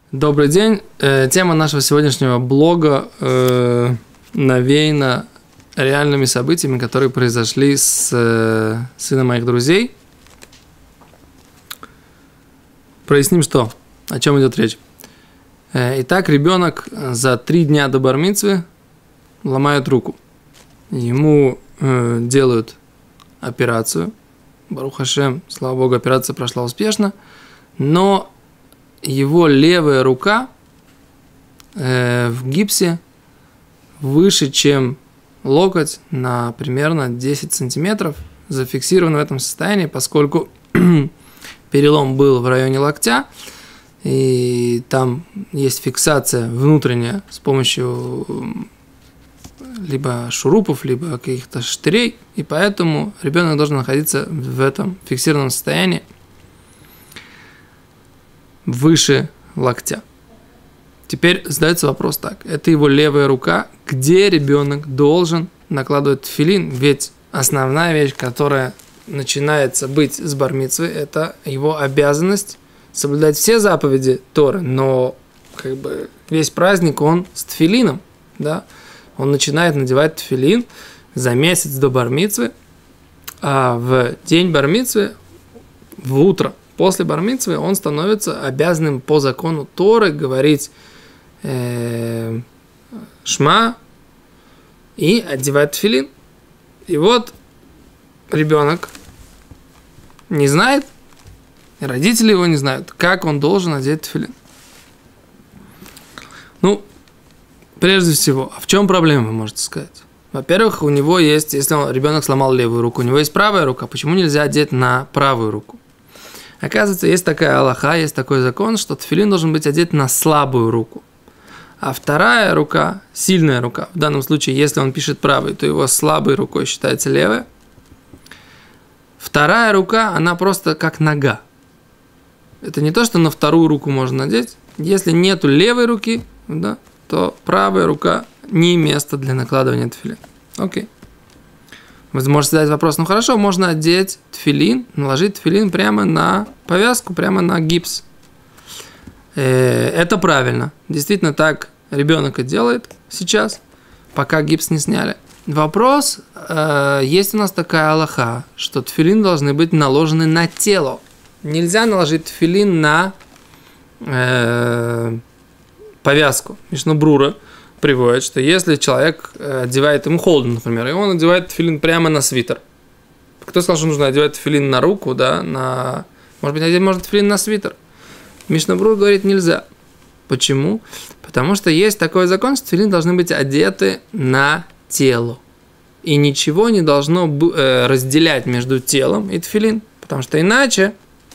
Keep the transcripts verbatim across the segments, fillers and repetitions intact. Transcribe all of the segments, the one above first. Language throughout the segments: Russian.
Добрый день. Э, тема нашего сегодняшнего блога э, навеяна реальными событиями, которые произошли с э, сыном моих друзей. Проясним, что, о чем идет речь. Э, итак, ребенок за три дня до бар-мицвы ломает руку. Ему э, делают операцию. Барух Ашем, слава Богу, операция прошла успешно, но его левая рука э, в гипсе выше, чем локоть, на примерно десять сантиметров, зафиксирован в этом состоянии, поскольку перелом был в районе локтя, и там есть фиксация внутренняя с помощью либо шурупов, либо каких-то штырей, и поэтому ребенок должен находиться в этом фиксированном состоянии выше локтя. Теперь задается вопрос так. Это его левая рука. Где ребенок должен накладывать тфилин? Ведь основная вещь, которая начинается быть с бар-мицвы, это его обязанность соблюдать все заповеди Торы. Но как бы весь праздник он с тфилином. Да? Он начинает надевать тфилин за месяц до бар-мицвы, а в день бар-мицвы, в утро после бар-мицвы, он становится обязанным по закону Торы говорить э, шма и одевать тфилин. И вот ребенок не знает, и родители его не знают, как он должен одеть тфилин. Ну, прежде всего, а в чем проблема, вы можете сказать? Во-первых, у него есть, если он, ребенок сломал левую руку, у него есть правая рука, почему нельзя одеть на правую руку? Оказывается, есть такая алаха, есть такой закон, что тфилин должен быть одет на слабую руку. А вторая рука, сильная рука, в данном случае, если он пишет правой, то его слабой рукой считается левая. Вторая рука, она просто как нога. Это не то, что на вторую руку можно надеть. Если нету левой руки, да, то правая рука не место для накладывания тфилин. Окей. Вы можете задать вопрос, ну хорошо, можно одеть тфилин, наложить тфилин прямо на повязку, прямо на гипс. Это правильно. Действительно так ребенок и делает сейчас, пока гипс не сняли. Вопрос, есть у нас такая алаха, что тфилин должны быть наложены на тело. Нельзя наложить тфилин на э, повязку. Мишна Брура приводит, что если человек одевает, ему холодно, например, и он одевает тфилин прямо на свитер. Кто сказал, что нужно одевать тфилин на руку, да, на... Может быть, одеть можно тфилин на свитер. Мишна Брура говорит, нельзя. Почему? Потому что есть такой закон, что тфилин должны быть одеты на тело. И ничего не должно разделять между телом и тфилин. Потому что иначе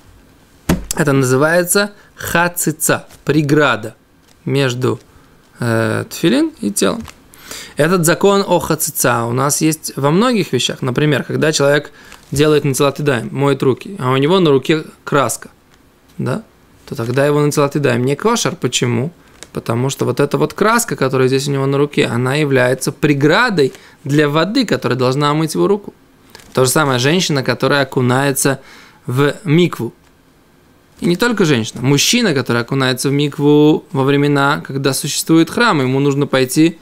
это называется хацица, преграда между тфилин и телом. Этот закон о хацица у нас есть во многих вещах. Например, когда человек делает нецилат ядаим, моет руки, а у него на руке краска, да, то тогда его нецилат ядаим не кошер. Почему? Потому что вот эта вот краска, которая здесь у него на руке, она является преградой для воды, которая должна омыть его руку. То же самое женщина, которая окунается в микву. И не только женщина, мужчина, который окунается в микву во времена, когда существует храм, ему нужно пойти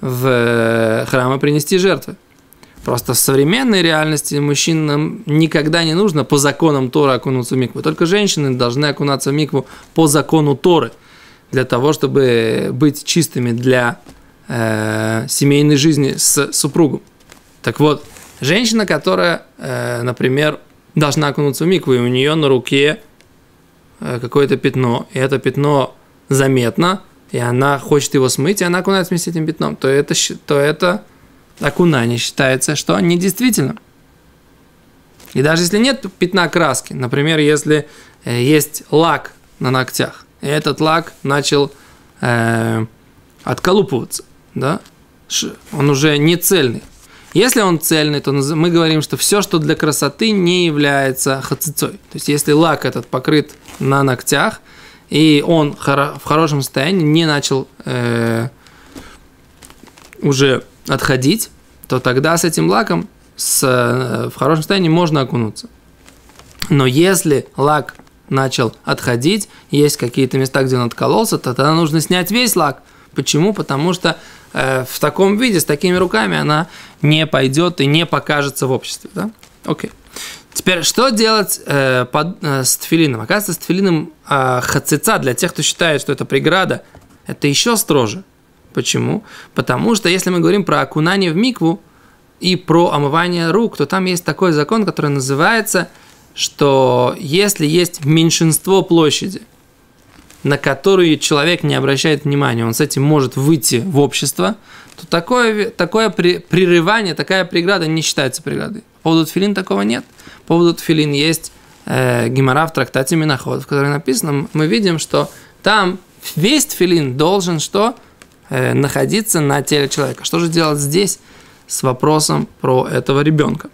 в храм и принести жертвы. Просто в современной реальности мужчинам никогда не нужно по законам Торы окунуться в микву. Только женщины должны окунаться в микву по закону Торы, для того, чтобы быть чистыми для э, семейной жизни с супругом. Так вот, женщина, которая, э, например, должна окунуться в микву, и у нее на руке какое-то пятно, и это пятно заметно, и она хочет его смыть, и она окунается вместе с этим пятном, то это, то это окунание считается, что недействительно. И даже если нет пятна краски, например, если есть лак на ногтях, и этот лак начал э, отколупываться, да, он уже не цельный. Если он цельный, то мы говорим, что все, что для красоты, не является хацицой. То есть, если лак этот покрыт на ногтях, и он в хорошем состоянии, не начал э, уже отходить, то тогда с этим лаком с, э, в хорошем состоянии можно окунуться. Но если лак начал отходить, есть какие-то места, где он откололся, то тогда нужно снять весь лак. Почему? Потому что э, в таком виде, с такими руками она не пойдет и не покажется в обществе. Да? Окей. Теперь, что делать э, под, э, с тфилином? Оказывается, с тфилином э, хацица, для тех, кто считает, что это преграда, это еще строже. Почему? Потому что если мы говорим про окунание в микву и про омывание рук, то там есть такой закон, который называется, что если есть меньшинство площади, на которую человек не обращает внимания, он с этим может выйти в общество, то такое, такое при, прерывание, такая преграда не считается преградой. По поводу тфилин такого нет. По поводу тфилин есть э, гемара в трактате Минахот, в которой написано, мы видим, что там весь тфилин должен что? Э, находиться на теле человека. Что же делать здесь с вопросом про этого ребенка?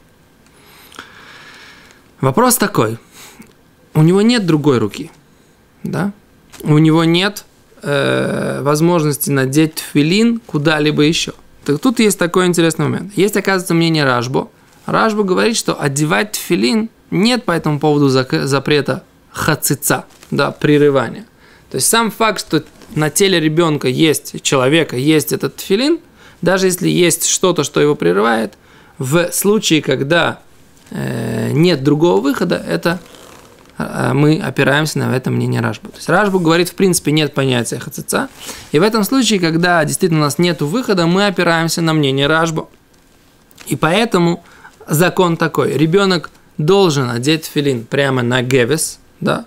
Вопрос такой. У него нет другой руки, да? У него нет э, возможности надеть тфилин куда-либо еще. Так тут есть такой интересный момент. Есть, оказывается, мнение Рашбо. Рашбо говорит, что одевать тфилин нет по этому поводу запрета хацица, да, прерывания. То есть сам факт, что на теле ребенка есть, человека есть этот тфилин, даже если есть что-то, что его прерывает, в случае, когда э, нет другого выхода, это э, мы опираемся на это мнение Рашбо. То есть Рашбо говорит, в принципе, нет понятия хацица, и в этом случае, когда действительно у нас нет выхода, мы опираемся на мнение Рашбо. И поэтому закон такой. Ребенок должен одеть тфилин прямо на гевес, да.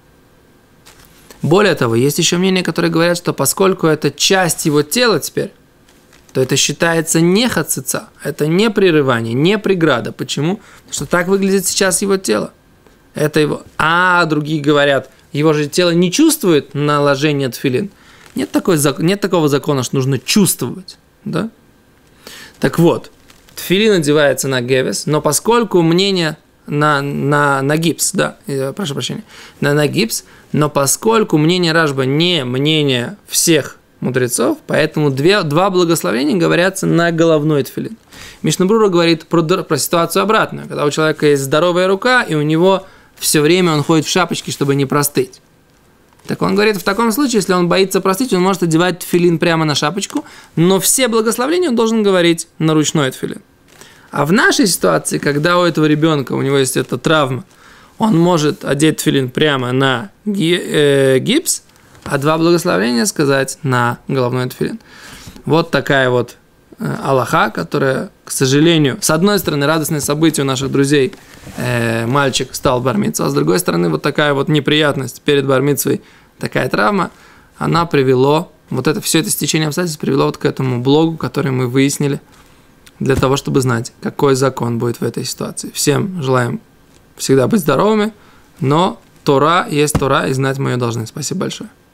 Более того, есть еще мнения, которые говорят, что поскольку это часть его тела теперь, то это считается не хацица, это не прерывание, не преграда. Почему? Потому что так выглядит сейчас его тело. Это его. А другие говорят, его же тело не чувствует наложение тфилин. Нет, такой, нет такого закона, что нужно чувствовать, да. Так вот. Тфилин одевается на гевес, но поскольку мнение на, на, на гипс, да, прошу прощения, на, на гипс, но поскольку мнение Рашба не мнение всех мудрецов, поэтому две, два благословения говорятся на головной тфилин. Мишна Брура говорит про, про ситуацию обратную, когда у человека есть здоровая рука, и у него все время он ходит в шапочке, чтобы не простыть. Так он говорит, в таком случае, если он боится простыть, он может одевать тфилин прямо на шапочку, но все благословения он должен говорить на ручной тфилин. А в нашей ситуации, когда у этого ребенка, у него есть эта травма, он может одеть тфилин прямо на гипс, а два благословения сказать на головной тфилин. Вот такая вот алаха, которая, к сожалению, с одной стороны, радостное событие у наших друзей, э, мальчик стал бар-мицвой, а с другой стороны, вот такая вот неприятность перед бар-мицвой, такая травма, она привело, вот это, все это стечение обстоятельств привело вот к этому блогу, который мы выяснили, для того, чтобы знать, какой закон будет в этой ситуации. Всем желаем всегда быть здоровыми, но Тора есть Тора, и знать мы ее должны. Спасибо большое.